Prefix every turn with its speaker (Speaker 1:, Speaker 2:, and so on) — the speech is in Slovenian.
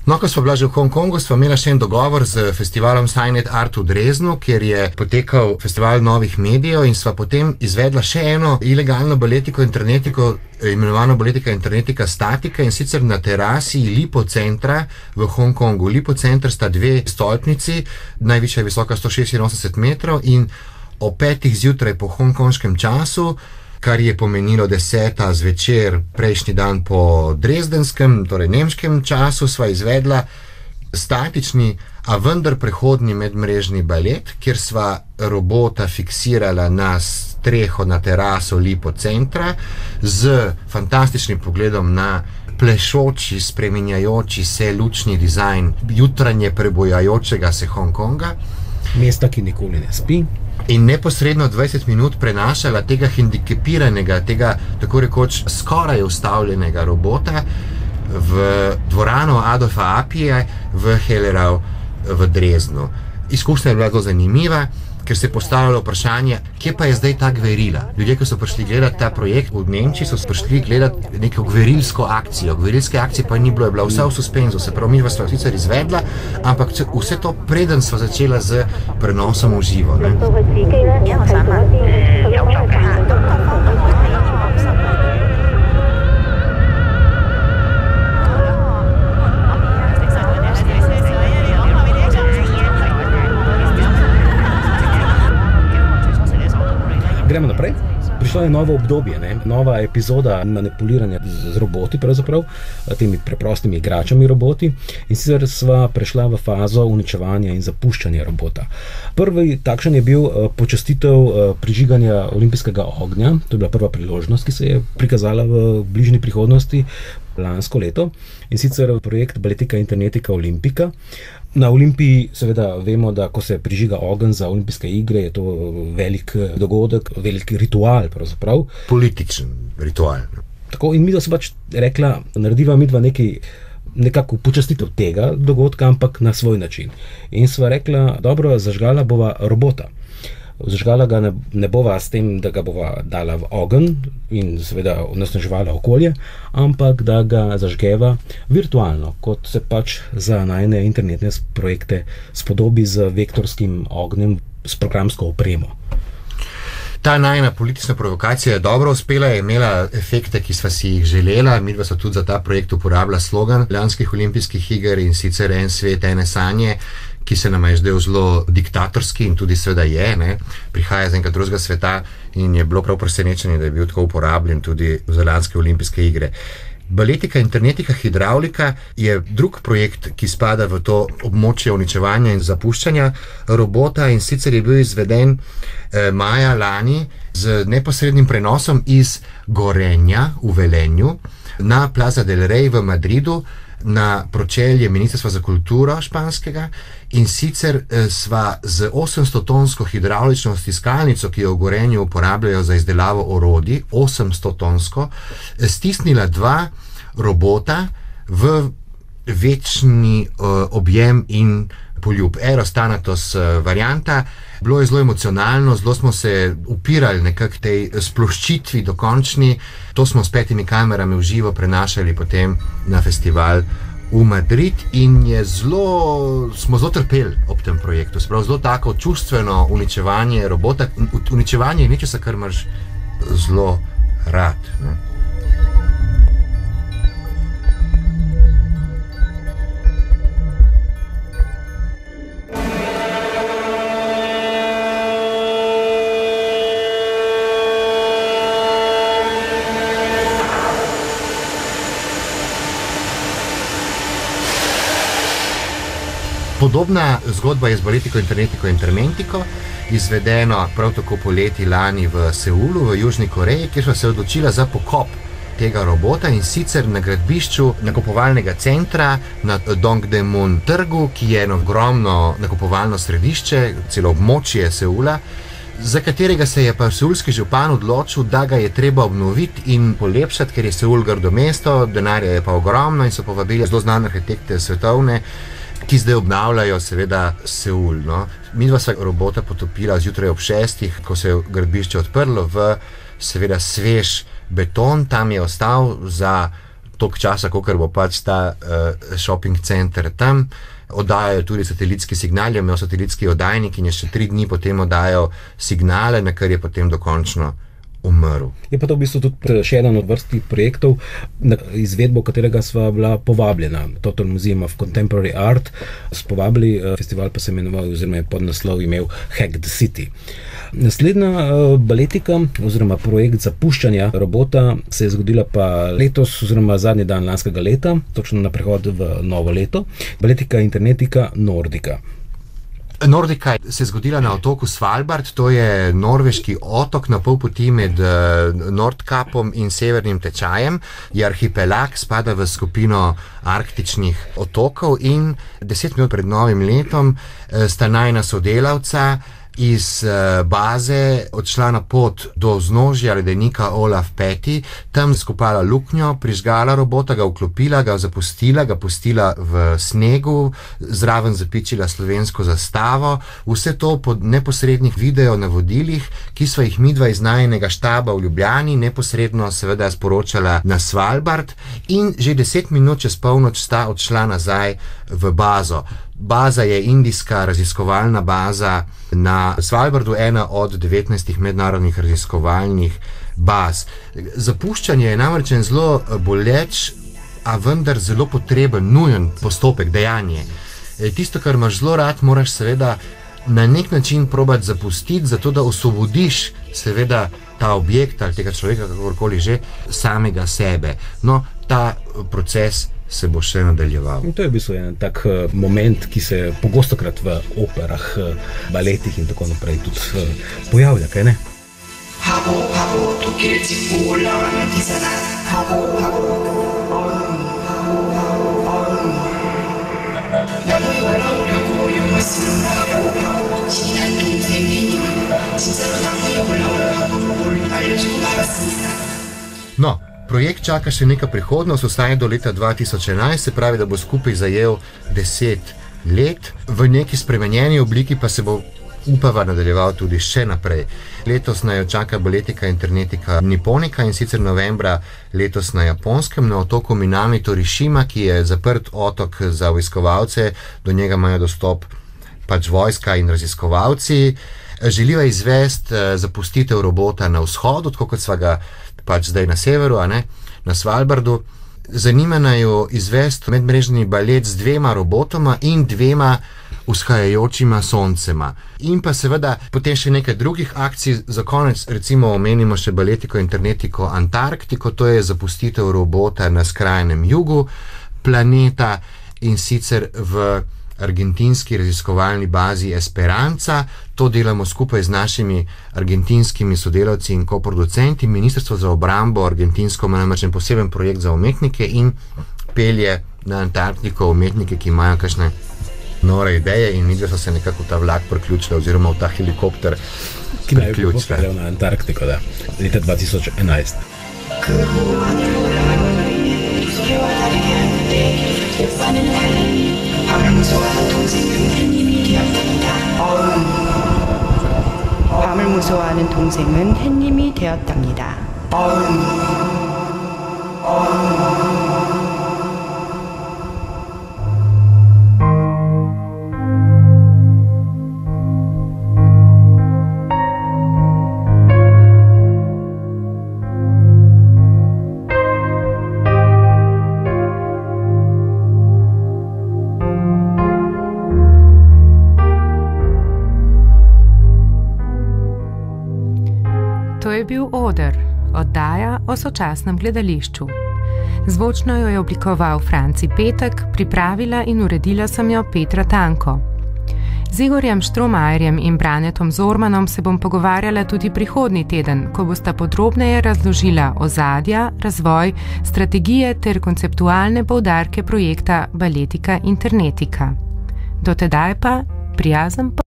Speaker 1: No, ko smo bila že v Hongkongu, smo imeli še en dogovor z festivalom Signet Art v Dresdnu, kjer je potekal festival novih medijev in sva potem izvedla še eno ilegalno baletiko internetiko, imenovano baletika internetika statika, in sicer na terasi Lipo centra v Hongkongu. Lipo center sta dve stolpnici, najvišja je visoka 186 metrov in o 5 zjutraj po hongkonškem času, kar je pomenilo 10 zvečer prejšnji dan po drezdenskem, torej nemškem času, sva izvedla statični, a vendar prehodni medmrežni balet, kjer sva robota fiksirala na streho na teraso Lipo centra z fantastičnim pogledom na plešoči, spreminjajoči se lučni dizajn jutranje prebojajočega se Hongkonga.
Speaker 2: Mesta, ki nikoli ne spi.
Speaker 1: In neposredno 20 minut prenašala tega hendikepiranega, tega tako rekoč skoraj ustavljenega robota v dvorano Adolfa Appija v Hellerau v Dresdnu. Izkušnja je bila zelo zanimiva, ker se je postavljalo vprašanje, kje pa je zdaj ta gverila. Ljudje, ki so prišli gledati ta projekt v Nemčiji, so prišli gledati neko gverilsko akcijo. Gverilske akcije pa ni bilo, je bila vsa v suspenzu, se pravi, mi sva sicer izvedla, ampak vse to preden sva začela z prenosom v živo.
Speaker 2: Gremo naprej. Prišlo je novo obdobje, nova epizoda manipuliranja z roboti, pravzaprav, temi preprostimi igračami roboti. In sicer sva prešla v fazo uničevanja in zapuščanja robota. Prvi takšen je bil počastitev prižiganja olimpijskega ognja. To je bila prva priložnost, ki se je prikazala v bližnji prihodnosti lansko leto. In sicer projekt Baletika internetika Olimpika. Na Olimpiji seveda vemo, da ko se prižiga ogenj za olimpijske igre, je to velik dogodek, velik ritual pravzaprav.
Speaker 1: Političen ritual.
Speaker 2: Tako, in midva se pač rekla, narediva midva nekako počastitev tega dogodka, ampak na svoj način. In sva rekla, dobro, zažgala bova robota. Zažgala ga ne bova s tem, da ga bova dala v ogenj in seveda onesnaževala okolje, ampak da ga zažgeva virtualno, kot se pač za najne internetne projekte spodobi z vektorskim ognjem, s programsko opremo.
Speaker 1: Ta najna politična provokacija je dobro uspela, je imela efekte, ki sva si jih želela. Midva sva tudi za ta projekt uporabila slogan lanskih olimpijskih iger, in sicer en svet, ene sanje, ki se nam je zdel zelo diktatorski in tudi seveda je, prihaja z enega drugega sveta in je bilo prav presenečenje, da je bil tako uporabljen tudi za lanske olimpijske igre. Baletika internetika hidravlika je drug projekt, ki spada v to območje uničevanja in zapuščanja robota, in sicer je bil izveden maja lani z neposrednim prenosom iz Gorenja v Velenju na Plaza del Rey v Madridu, na pročelje Ministrstva za kulturo španskega, in sicer sva z 800-tonsko hidravlično stiskalnico, ki jo v Gorenju uporabljajo za izdelavo orodij, 800-tonsko, stisnila dva robota v večni objem in poljub. Eros Thanatos varianta. Bilo je zelo emocionalno, zelo smo se upirali nekako tej sploščitvi dokončni. To smo s 5 kamerami v živo prenašali potem na festival v Madrid in smo zelo trpeli ob tem projektu. Sprav zelo tako čustveno uničevanje robota. Uničevanje je nečesa, kar imaš zelo rad. Podobna zgodba je z baletiko internetiko intermentiko, izvedeno prav tako poleti lani v Seulu, v Južni Koreji, kjer sva se odločila za pokop tega robota, in sicer na gradbišču nakupovalnega centra na Dongdaemun trgu, ki je eno ogromno nakupovalno središče, celo območje Seula, za katerega se je pa seulski župan odločil, da ga je treba obnoviti in polepšati, ker je Seul grdo mesto, denarja je pa ogromno in so povabili zelo znane arhitekte svetovne, ki zdaj obnavljajo seveda Seul. Midva sva robota potopila zjutraj ob 6, ko se je gradbišče odprlo, v seveda svež beton. Tam je ostal za toliko časa, kolikor bo pač ta shopping center tam. Oddajajo tudi satelitski signal, je imel satelitski oddajnik in je še 3 dni potem oddajal signale, na kar je potem dokončno umrl.
Speaker 2: Je pa to v bistvu tudi še eden od vrsti projektov, na izvedbo katerega sva bila povabljena. Total Museum of Contemporary Art spovabili, festival pa se imenoval oziroma je podnaslov imel Hack the City. Naslednja baletika oziroma projekt zapuščanja robota se je zgodila pa letos oziroma zadnji dan lanskega leta, točno na prehod v novo leto. Baletika Internetika Nordica.
Speaker 1: Nordica se je zgodila na otoku Svalbard, to je norveški otok na pol poti med Nordkapom in severnim tečajem. Je arhipelag, spada v skupino arktičnih otokov in 10 minut pred novim letom sta najina sodelavca iz baze odšla na pot do vznožja ledenika Olaf Peti, tam skopala luknjo, prižgala robota, ga vklopila, ga zapustila, ga pustila v snegu, zraven zapičila slovensko zastavo, vse to po neposrednih video navodilih, ki sva jih midva iz najinega štaba v Ljubljani neposredno seveda sporočala na Svalbard in že 10 minut čez polnoč sta odšla nazaj v bazo. Baza je indijska raziskovalna baza na Svalbardu, ena od 19 mednarodnih raziskovalnih baz. Zapuščanje je namreč en zelo boleč, a vendar zelo potreben, nujen postopek, dejanje. Tisto, kar imaš zelo rad, moraš seveda na nek način probati zapustiti, zato da osvobodiš seveda ta objekt ali tega človeka, kakorkoli že, samega sebe. No, ta proces se bo še nadaljeval.
Speaker 2: In to je v bistvu en tak moment, ki se pogostokrat v operah, baletih in tako naprej tudi pojavlja, kaj ne?
Speaker 1: No, projekt čaka še neka prihodnost, ostaje do leta 2011, se pravi, da bo skupaj zajel 10 let, v neki spremenjeni obliki pa se bo upava nadaljeval tudi še naprej. Letos naj čaka baletika Internetika Niponika in sicer novembra letos na Japonskem, na otoku Minami Torishima, ki je zaprt otok za obiskovalce, do njega imajo dostop pač vojska in raziskovalci. Želiva izvesti zapustitev robota na vzhodu, tako kot sva ga pač zdaj na severu, a ne, na Svalbardu. Zanima naju izvesti medmrežni balet z 2 robotoma in 2 vzhajajočima soncema. In pa seveda potem še nekaj drugih akcij, za konec recimo omenimo še baletiko Internetiko Antarktiko, to je zapustitev robota na skrajnem jugu planeta in sicer v argentinski raziskovalni bazi Esperanza. To delamo skupaj z našimi argentinskimi sodelavci in koproducenti. Ministrstvo za obrambo argentinsko ima namreč poseben projekt za umetnike in pelje na Antarktiko umetnike, ki imajo kakšne nore ideje in midve so se nekako v ta vlak priključili oziroma v ta helikopter priključili.
Speaker 2: Ki naj bo popeljal na Antarktiko, da, leta 2011.
Speaker 3: 밤을 무서워하는 동생은 햇님이 되었답니다.
Speaker 4: To je bil Oder, oddaja o sočasnem gledališču. Zvočno jo je oblikoval Franci Petek, pripravila in uredila sem jo Petra Tanko. Z Igorjem Štromajerjem in Branetom Zormanom se bom pogovarjala tudi prihodnji teden, ko bosta podrobneje razložila ozadja, razvoj, strategije ter konceptualne poudarke projekta Baletika Internetika. Do tedaj pa prijazen